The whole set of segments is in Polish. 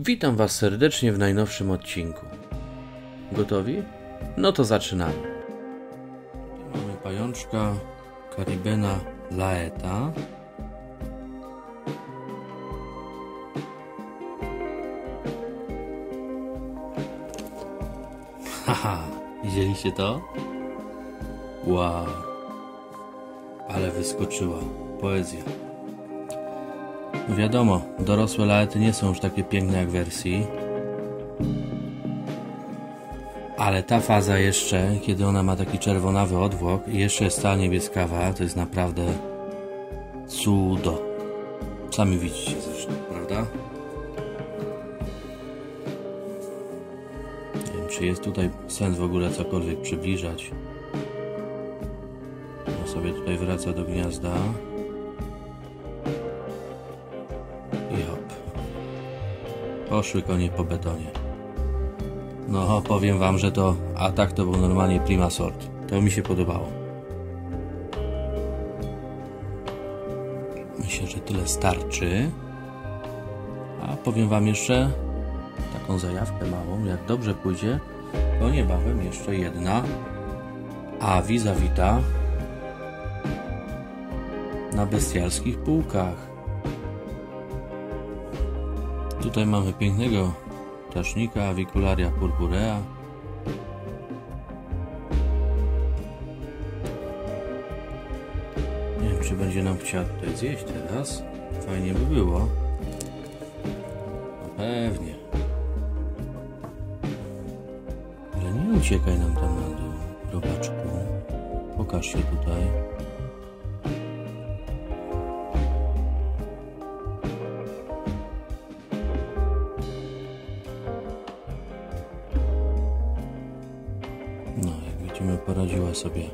Witam Was serdecznie w najnowszym odcinku. Gotowi? No to zaczynamy. Mamy pajączka Caribena laeta. Haha, widzieliście to? Wow, ale wyskoczyła poezja. Wiadomo, dorosłe laety nie są już takie piękne jak w wersji. Ale ta faza jeszcze, kiedy ona ma taki czerwonawy odwłok i jeszcze jest ta niebieskawa, to jest naprawdę cudo. Sami widzicie zresztą, prawda? Nie wiem, czy jest tutaj sens w ogóle cokolwiek przybliżać. On sobie tutaj wraca do gniazda. I hop. Poszły konie po betonie. No, powiem wam, że to atak to był normalnie prima sort. To mi się podobało. Myślę, że tyle starczy. A powiem wam jeszcze taką zajawkę małą. Jak dobrze pójdzie, to niebawem jeszcze jedna Avisa Vita na bestialskich półkach. Tutaj mamy pięknego ptasznika Avicularia purpurea. Nie wiem, czy będzie nam chciała tutaj zjeść teraz. Fajnie by było. No pewnie. Ale nie uciekaj nam tam na dół, robaczku. Pokaż się tutaj. No, jak widzimy, poradziła sobie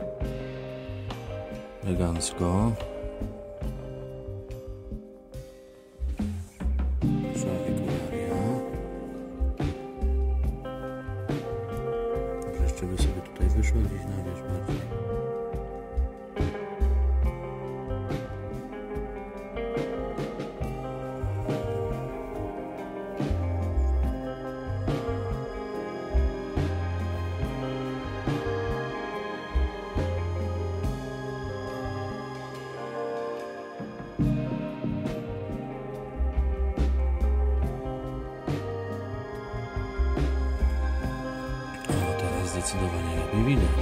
elegancko. Avicularia. Jeszcze by sobie tutaj wyszło gdzieś na wierzch bardziej. Zdecydowanie lepiej widać.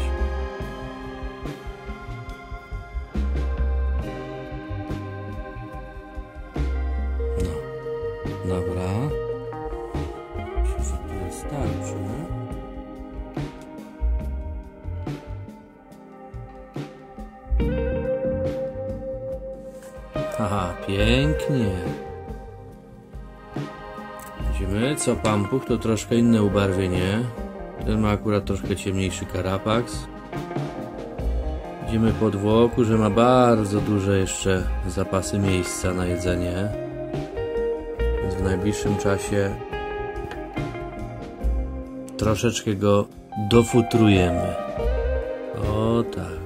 No, dobra. Myślę, że tyle starczy. Aha, pięknie. Widzimy, co pampuch to troszkę inne ubarwienie. Ten ma akurat troszkę ciemniejszy karapaks. Widzimy po odwłoku, że ma bardzo duże jeszcze zapasy miejsca na jedzenie. Więc w najbliższym czasie troszeczkę go dofutrujemy. O tak.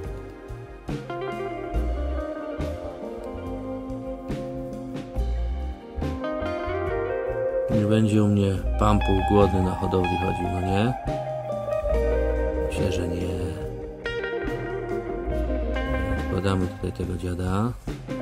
Nie będzie u mnie pampuch głodny na hodowli chodził, no nie? Myślę, że nie. Wkładamy tutaj tego dziada.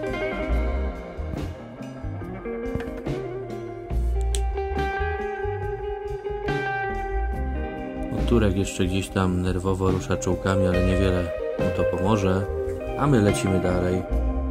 Turek jeszcze gdzieś tam nerwowo rusza czołkami, ale niewiele mu to pomoże. A my lecimy dalej.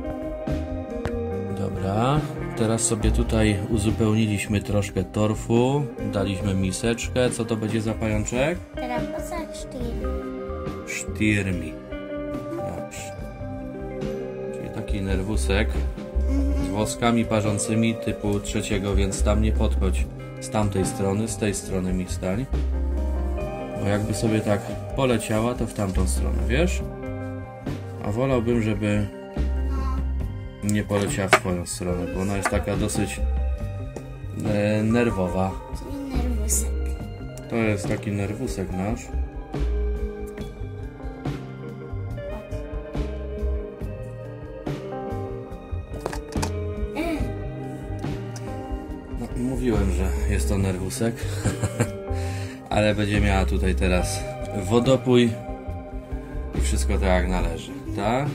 Dobra. Teraz sobie tutaj uzupełniliśmy troszkę torfu. Daliśmy miseczkę. Co to będzie za pajączek? Nerwusek Sztyrmi. Dobrze. Czyli taki nerwusek z woskami parzącymi typu trzeciego, więc tam nie podchodź z tamtej strony, z tej strony mi stań. Bo jakby sobie tak poleciała, to w tamtą stronę, wiesz? A wolałbym, żeby nie poleciała w twoją stronę, bo ona jest taka dosyć nerwowa. Czyli nerwusek. To jest taki nerwusek nasz. No, mówiłem, że że jest to nerwusek. Ale będzie miała tutaj teraz wodopój i wszystko tak jak należy, tak?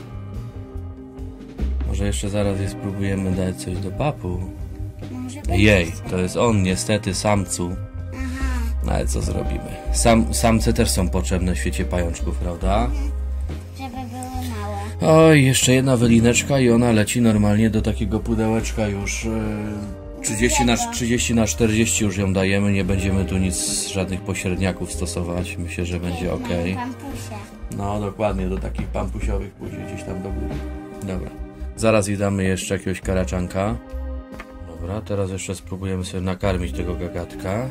Może jeszcze zaraz jej spróbujemy dać coś do papu. Jej, to jest on niestety, samcu. No ale co zrobimy? Samce też są potrzebne w świecie pajączków, prawda? Żeby były małe. Oj, jeszcze jedna wylineczka i ona leci normalnie do takiego pudełeczka już 30 na 40 już ją dajemy, nie będziemy tu nic, żadnych pośredniaków stosować. Myślę, że będzie ok. Pampusie. No dokładnie, do takich pampusiowych pójdzie gdzieś tam do góry. Dobra. Zaraz jej damy jeszcze jakiegoś karaczanka. Dobra, teraz jeszcze spróbujemy sobie nakarmić tego gagatka.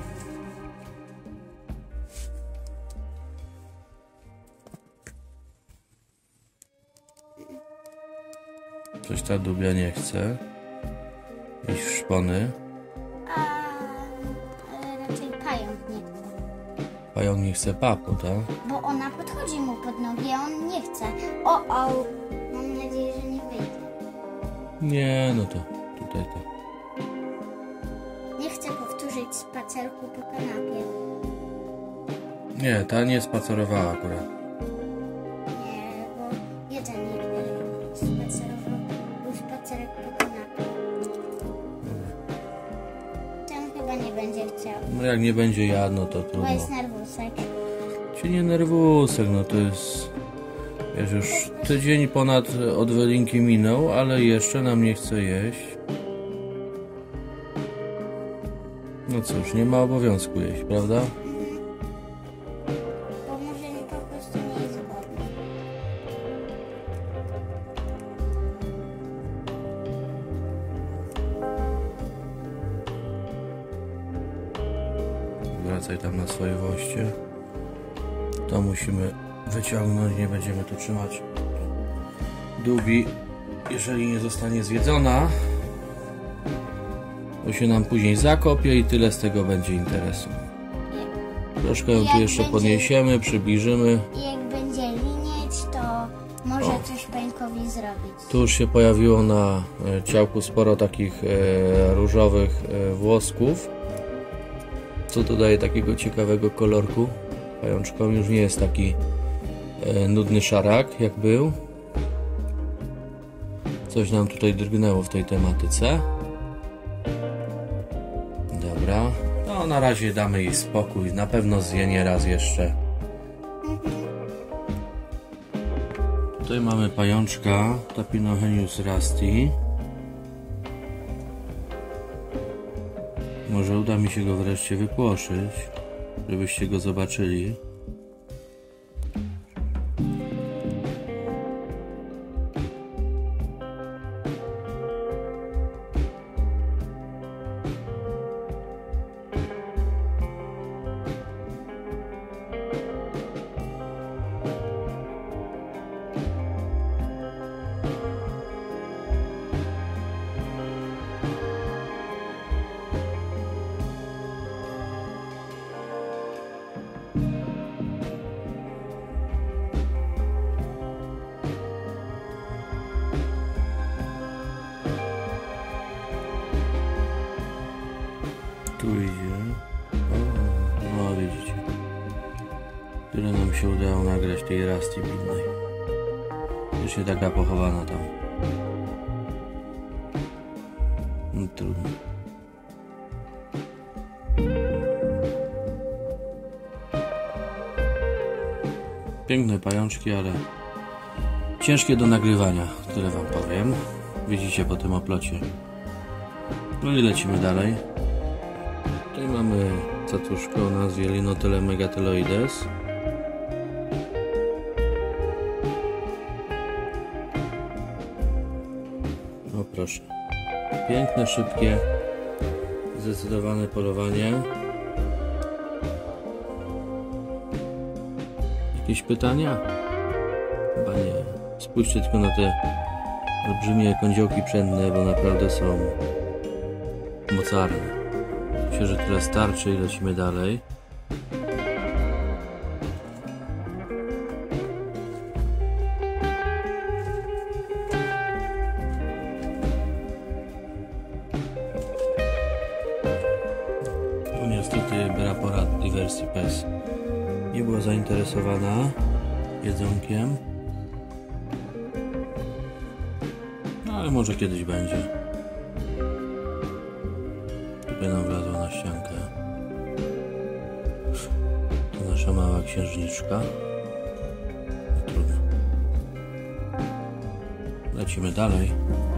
Coś ta dubia nie chce. Iść w szpony. Ale raczej pająk nie chce. Pająk nie chce papu, tak? Bo ona podchodzi mu pod nogi, a on nie chce. O! Mam nadzieję, że nie wyjdzie. Nie, no to tutaj to. Nie chcę powtórzyć spacerku po kanapie. Nie, ta nie spacerowała akurat. Nie, bo jeden spacerował. Był spacerek po kanapie. Ten chyba nie będzie chciał. No jak nie będzie jadł, no to Bo trudno. jest nerwusek. Czy nie nerwusek, no to jest... Wiesz, już tydzień ponad od Welinki minął, ale jeszcze nam nie chce jeść. No cóż, nie ma obowiązku jeść, prawda? Bo może po prostu nie jest głodny. Wracaj tam na swoje woście. To musimy wyciągnąć, nie będziemy tu trzymać dubi, jeżeli nie zostanie zjedzona, bo się nam później zakopie i tyle z tego będzie interesu. Troszkę ją tu jeszcze podniesiemy, przybliżymy. I jak będzie linieć, to może coś Pańkowi zrobić. Tu już się pojawiło na ciałku sporo takich różowych włosków, co dodaje takiego ciekawego kolorku. Pajączkom już nie jest taki nudny szarak jak był. Coś nam tutaj drgnęło w tej tematyce. Dobra. No na razie damy jej spokój. Na pewno zje nie raz jeszcze. Tutaj mamy pajączka Tapinohenius rasti. Może uda mi się go wreszcie wypłoszyć, żebyście go zobaczyli. Tu idzie. O, widzicie. Tyle nam się udało nagrać tej Rasti binnej. Już się taka pochowana tam. No, trudno. Piękne pajączki, ale ciężkie do nagrywania, tyle wam powiem. Widzicie po tym oplocie. No i lecimy dalej. Tutaj mamy catuszko o nazwie Linotyle megateloides. O proszę. Piękne, szybkie, zdecydowane polowanie. Jakieś pytania? Chyba nie. Spójrzcie tylko na te olbrzymie kądziołki pszenne, bo naprawdę są mocarne. Myślę, że tyle starczy i lecimy dalej. Niestety Brapora Diversi Pes nie była zainteresowana jedzonkiem. No, ale może kiedyś będzie. Tutaj nam wlazła na ściankę. To nasza mała księżniczka. No, trudno. Lecimy dalej.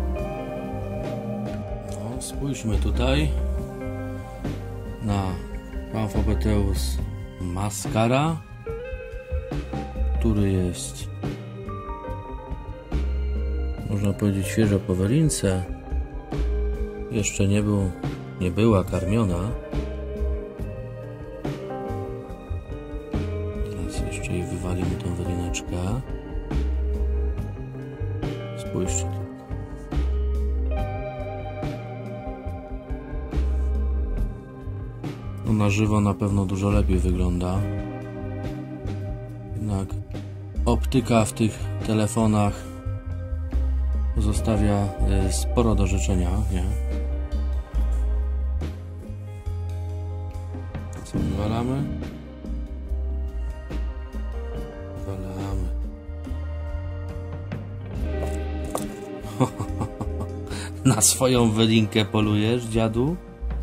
No, spójrzmy tutaj na Pamphobeteus mascara, który jest, można powiedzieć, świeżo po welince. Jeszcze nie była karmiona. Teraz jeszcze jej wywalimy tą welineczkę. Spójrzcie tu. No, na żywo na pewno dużo lepiej wygląda. Jednak optyka w tych telefonach pozostawia sporo do życzenia, nie? Co wywalamy? Wywalamy. Na swoją welinkę polujesz, dziadu?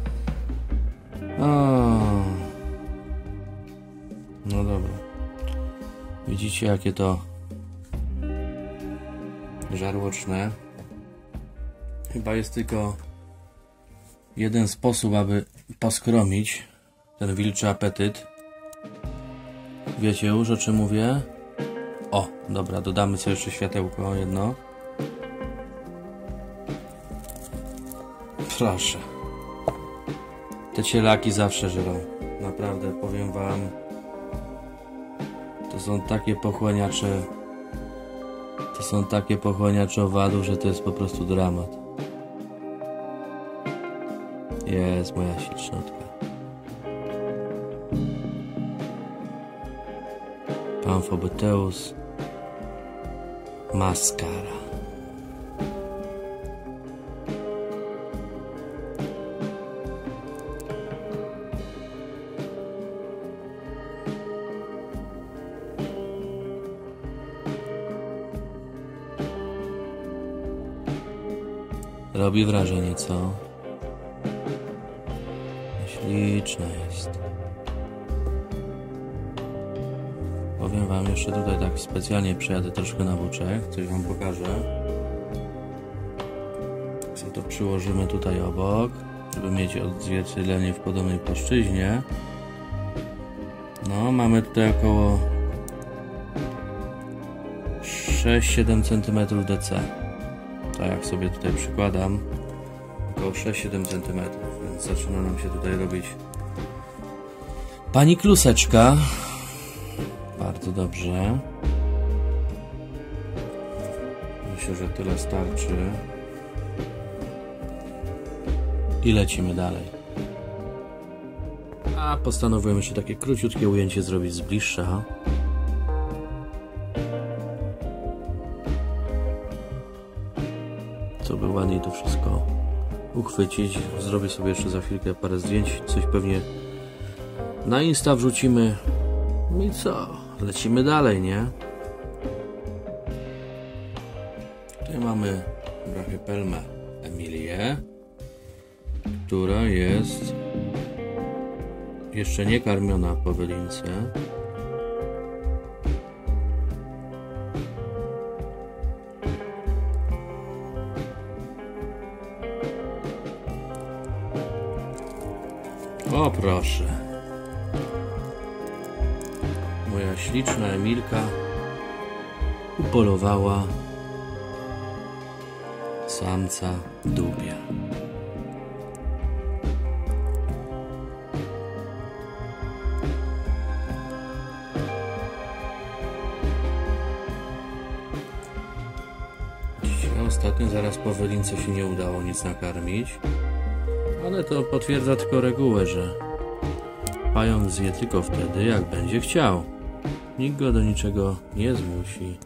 No dobra. Widzicie, jakie to żarłoczne. Chyba jest tylko jeden sposób, aby poskromić ten wilczy apetyt. Wiecie już, o czym mówię? O, dobra, dodamy sobie jeszcze światełko jedno. Proszę. Te cielaki zawsze żerą. Naprawdę, powiem wam. To są takie pochłaniacze. To są takie pochłaniacze owadów, że to jest po prostu dramat. Jest moja ślicznotka. Pamphobeteus mascara. Robi wrażenie, co? Śliczna jest. Powiem wam, jeszcze tutaj tak specjalnie przejadę troszkę na boczek, coś wam pokażę. Co to przyłożymy tutaj obok, żeby mieć odzwierciedlenie w podobnej płaszczyźnie. No, mamy tutaj około 6-7 cm DC. Tak jak sobie tutaj przykładam, około 6-7 cm, więc zaczyna nam się tutaj robić pani kluseczka. Bardzo dobrze. Myślę, że tyle starczy. I lecimy dalej. A postanowiłem jeszcze takie króciutkie ujęcie zrobić z bliższa. Co by ładniej to wszystko uchwycić. Zrobię sobie jeszcze za chwilkę parę zdjęć. Coś pewnie na Insta wrzucimy. No i co? Lecimy dalej, nie? Tutaj mamy Brachypelmę Emilię, która jest jeszcze nie karmiona po welince. O proszę. Moja śliczna Emilka upolowała samca dubia. Dzisiaj ostatnio zaraz po welince się nie udało nic nakarmić. Ale to potwierdza tylko regułę, że pająk zje tylko wtedy, jak będzie chciał. Nikt go do niczego nie zmusi.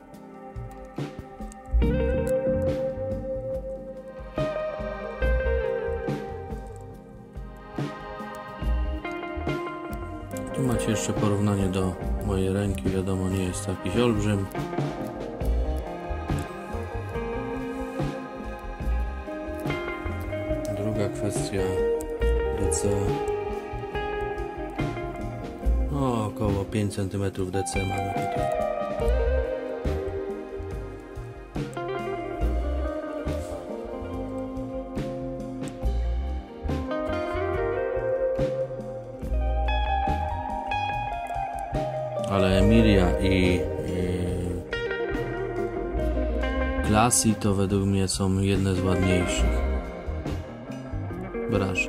Tu macie jeszcze porównanie do mojej ręki, wiadomo, nie jest to jakiś olbrzym. Druga kwestia DC. O, około 5 cm DC mamy tutaj. Ale Emilia i Classy to według mnie są jedne z ładniejszych braszy.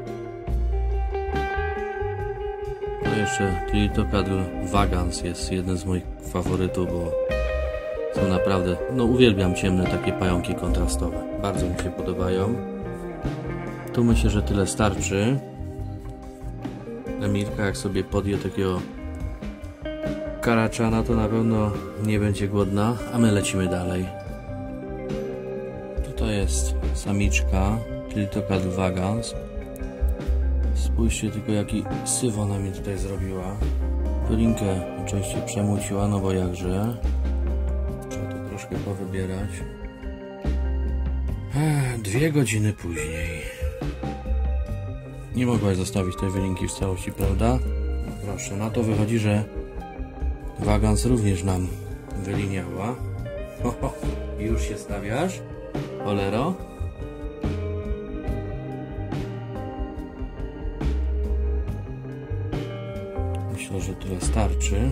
No jeszcze Tiltocadl Vagans jest jeden z moich faworytów, bo są naprawdę, no uwielbiam ciemne takie pająki kontrastowe. Bardzo mi się podobają. Tu myślę, że tyle starczy. Emilka jak sobie podje takiego karaczana, to na pewno nie będzie głodna, a my lecimy dalej. To jest samiczka Tiltocadl Vagans. Spójrzcie tylko, jaki syf ona mi tutaj zrobiła. Wylinkę oczywiście przemuciła, no bo jakże. Trzeba to troszkę powybierać. 2 godziny później. Nie mogłaś zostawić tej wylinki w całości, prawda? No proszę, na to wychodzi, że Vagans również nam wyliniała. Już się stawiasz, Olero? Myślę, że tyle starczy.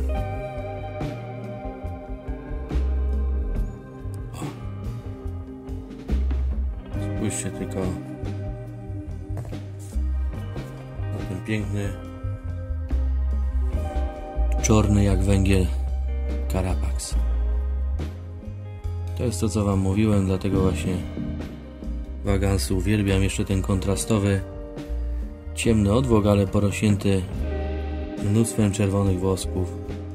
O. Spójrzcie tylko na ten piękny, czarny jak węgiel Carapax. To jest to, co wam mówiłem, dlatego właśnie Vagansy uwielbiam. Jeszcze ten kontrastowy, ciemny odwłok, ale porośnięty mnóstwem czerwonych włosków.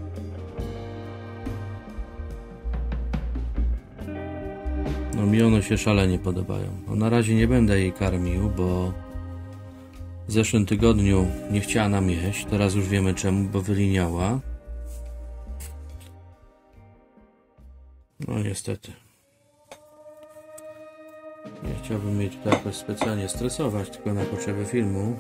No mi one się szalenie podobają. No, na razie nie będę jej karmił, bo w zeszłym tygodniu nie chciała nam jeść. Teraz już wiemy czemu, bo wyliniała. No niestety. Nie chciałbym jej tutaj jakoś specjalnie stresować, tylko na potrzeby filmu.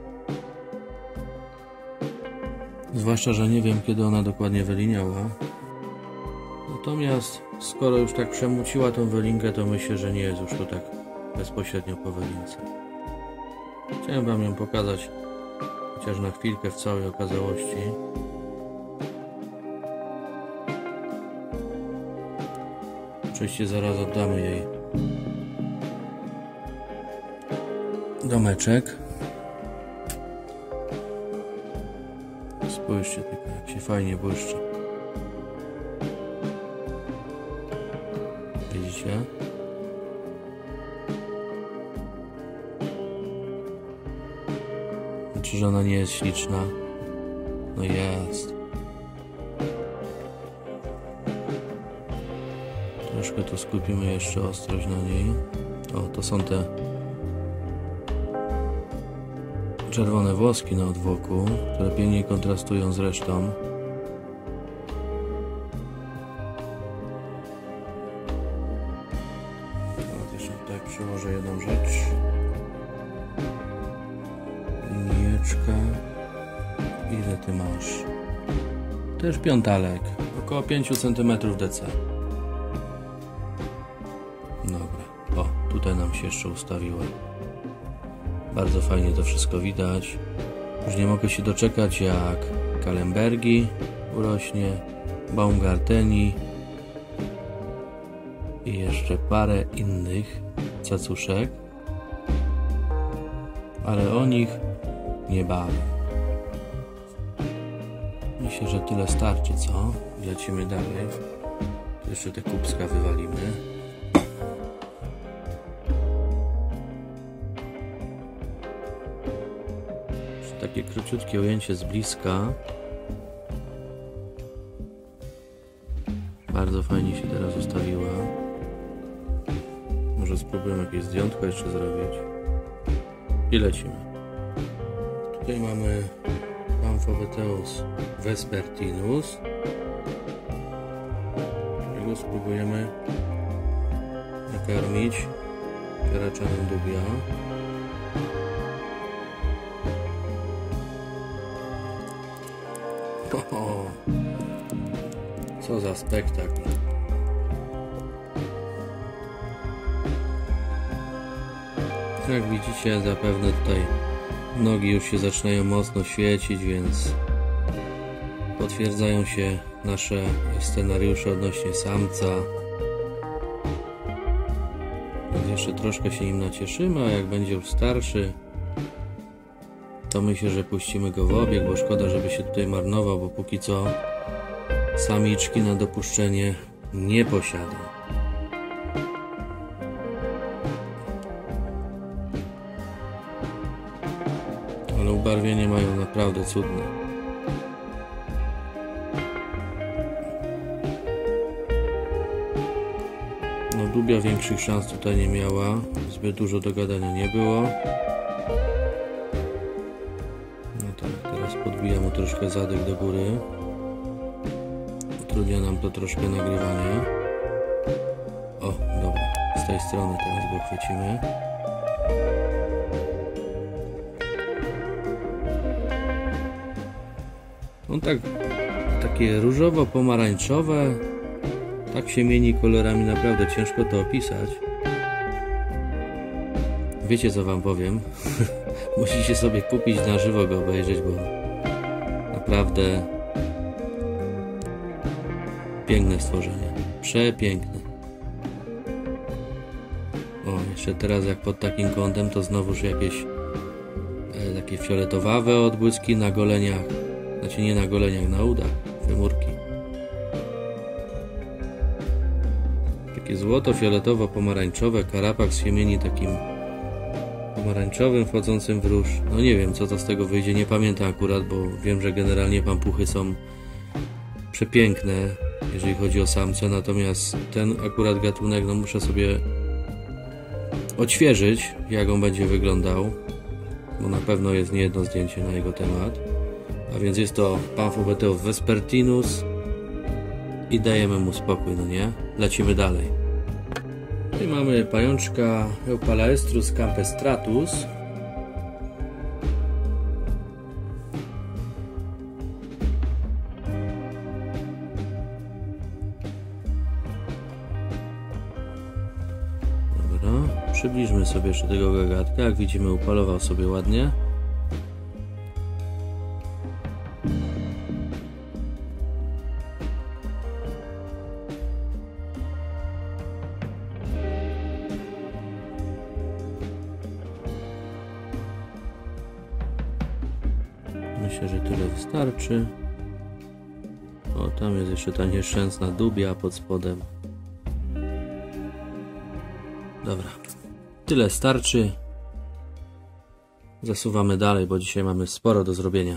Zwłaszcza, że nie wiem, kiedy ona dokładnie wyliniała. Natomiast skoro już tak przemuciła tą wylinkę, to myślę, że nie jest już tu tak bezpośrednio po wylince. Chciałem wam ją pokazać chociaż na chwilkę w całej okazałości. Oczywiście zaraz oddamy jej domeczek. Spójrzcie tylko, jak się fajnie błyszczy. Widzicie? Znaczy, że ona nie jest śliczna? No jest. Troszkę tu skupimy jeszcze ostrość na niej. O, to są te czerwone włoski na odwłoku, które pięknie kontrastują z resztą. Teraz jeszcze tutaj przyłożę jedną rzecz. Linijeczka. Ile ty masz? Też piątalek. Około 5 cm DC. Dobra. O, tutaj nam się jeszcze ustawiła. Bardzo fajnie to wszystko widać. Już nie mogę się doczekać, jak Kahlenbergi urośnie, Baumgarteni i jeszcze parę innych cacuszek, ale o nich niebawem. Myślę, że tyle starczy, co? Lecimy dalej. Jeszcze te kubska wywalimy. Takie króciutkie ujęcie z bliska. Bardzo fajnie się teraz ustawiła. Może spróbujemy jakieś zdjątko jeszcze zrobić. I lecimy. Tutaj mamy Pamphobeteus vespertinus, którego spróbujemy nakarmić karaczanem dubia. O, co za spektakl. Jak widzicie, zapewne tutaj nogi już się zaczynają mocno świecić, więc potwierdzają się nasze scenariusze odnośnie samca. Więc jeszcze troszkę się nim nacieszymy, a jak będzie już starszy, to myślę, że puścimy go w obieg, bo szkoda, żeby się tutaj marnował, bo póki co samiczki na dopuszczenie nie posiada. Ale ubarwienie mają naprawdę cudne. No, dubia większych szans tutaj nie miała, zbyt dużo do gadania nie było. No tak, teraz podbija mu troszkę zadek do góry. Utrudnia nam to troszkę nagrywanie. O, dobra, z tej strony teraz go chwycimy. On takie różowo-pomarańczowe, tak się mieni kolorami, naprawdę ciężko to opisać. Wiecie, co wam powiem? Musicie sobie kupić na żywo go obejrzeć, bo naprawdę piękne stworzenie, przepiękne. O, jeszcze teraz jak pod takim kątem, to znowuż jakieś takie fioletowawe odbłyski na goleniach. Znaczy nie na goleniach, na udach, femurki. Takie złoto-fioletowo-pomarańczowe, karapak z siemieni takim pomarańczowym, wchodzącym w róż. No nie wiem, co to z tego wyjdzie, nie pamiętam akurat, bo wiem, że generalnie pampuchy są przepiękne, jeżeli chodzi o samce, natomiast ten akurat gatunek, no muszę sobie odświeżyć, jak on będzie wyglądał, bo na pewno jest niejedno zdjęcie na jego temat. A więc jest to Pamphobeteus vespertinus i dajemy mu spokój, no nie? Lecimy dalej. Tutaj mamy pajączka Eupalaestrus campestratus. Dobra, przybliżmy sobie jeszcze tego gagatka. Jak widzimy, upalował sobie ładnie. Myślę, że tyle wystarczy. O, tam jest jeszcze ta nieszczęsna dubia pod spodem. Dobra, tyle starczy. Zasuwamy dalej, bo dzisiaj mamy sporo do zrobienia.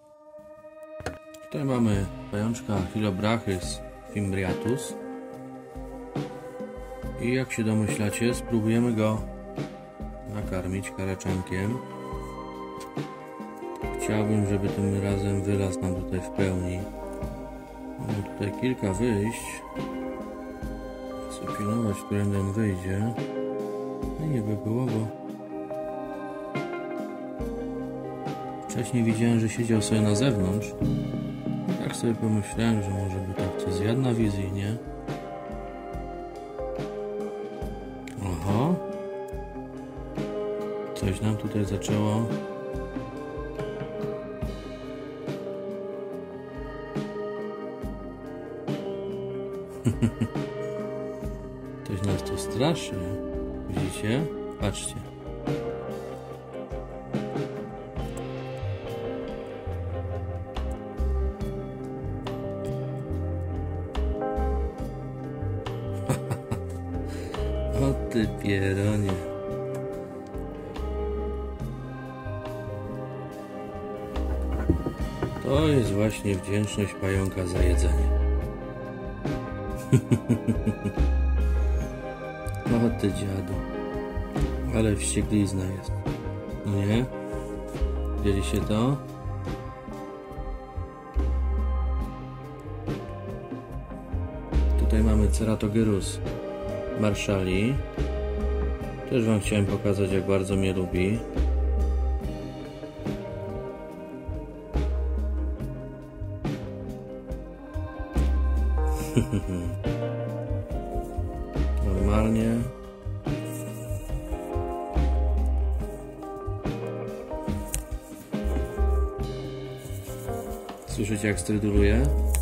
Tutaj mamy pajączka Hylobrachys fimbriatus. I jak się domyślacie, spróbujemy go nakarmić karaczankiem. Chciałbym, żeby tym razem wylazł nam tutaj w pełni. Mamy tutaj kilka wyjść. Chcę pilnować, którędy on wyjdzie. No nie by było, bo wcześniej widziałem, że siedział sobie na zewnątrz. I tak sobie pomyślałem, że może by tak coś zjadł na wizji, nie? Oho. Coś nam tutaj zaczęło Ktoś nas tu straszy. Widzicie? Patrzcie. O ty pieronie. To jest właśnie wdzięczność pająka za jedzenie. O ty dziadu. Ale wścieklizna jest. No nie? Widzieliście to? Tutaj mamy Ceratogyrus marshalli. Też wam chciałem pokazać, jak bardzo mnie lubi. Normalnie. Słyszycie, jak stryduluje?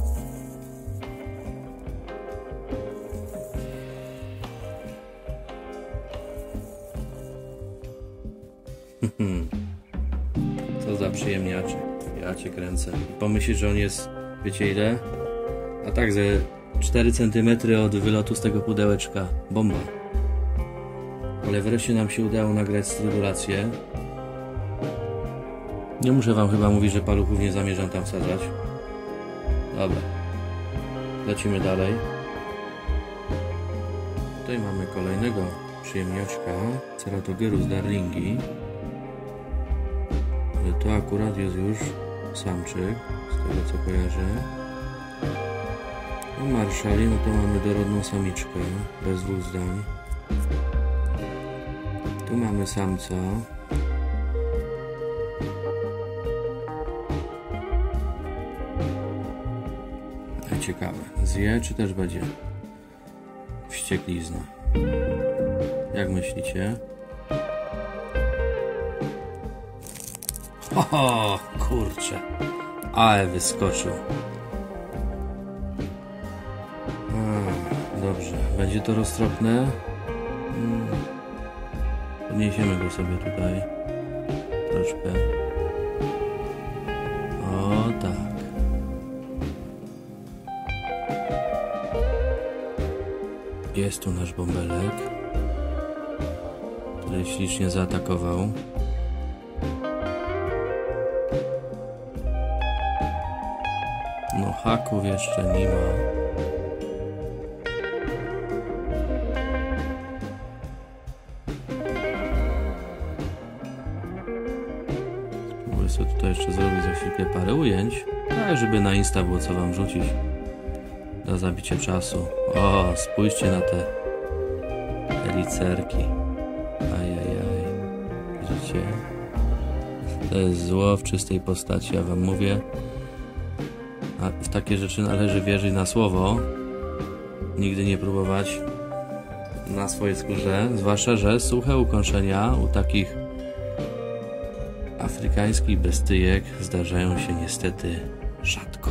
Co za przyjemniaczek. Ja cię kręcę. I pomyślisz, że on jest, wiecie ile? A tak ze 4 cm od wylotu z tego pudełeczka. Bomba. Ale wreszcie nam się udało nagrać strydulację. Nie muszę wam chyba mówić, że paluchów nie zamierzam tam wsadzać. Dobra. Lecimy dalej. Tutaj mamy kolejnego przyjemniaczka. Ceratogyrus darlingi. Ale to akurat jest już samczyk, z tego co kojarzę. No marshalli, no to mamy dorodną samiczkę, bez dwóch zdań. Tu mamy samca. Ciekawe, zje czy też będzie wścieklizna? Jak myślicie? O, kurczę, ale wyskoczył. Dobrze, będzie to roztropne. Podniesiemy go sobie tutaj troszkę. O tak. Jest tu nasz bąbelek, który ślicznie zaatakował. No haków jeszcze nie ma. Spróbuję sobie tutaj jeszcze zrobić za chwilkę parę ujęć, ale żeby na Insta było co wam wrzucić. Do zabicia czasu. O, spójrzcie na te licerki. Ajajaj. Widzicie? To jest zło w czystej postaci, ja wam mówię. A w takie rzeczy należy wierzyć na słowo. Nigdy nie próbować na swojej skórze. Zwłaszcza, że suche ukąszenia u takich afrykańskich bestyjek zdarzają się niestety rzadko.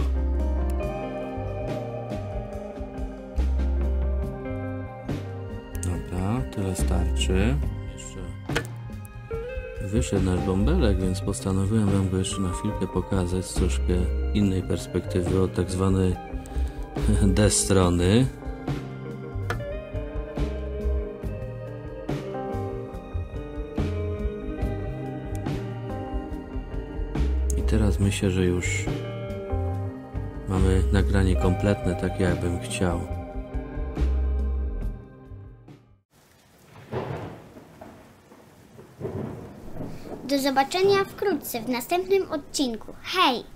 Tyle starczy. Jeszcze wyszedł nasz bąbelek, więc postanowiłem wam go jeszcze na chwilkę pokazać z troszkę innej perspektywy, od tak zwanej D strony. I teraz myślę, że już mamy nagranie kompletne, takie jakbym chciał. Do zobaczenia wkrótce w następnym odcinku. Hej!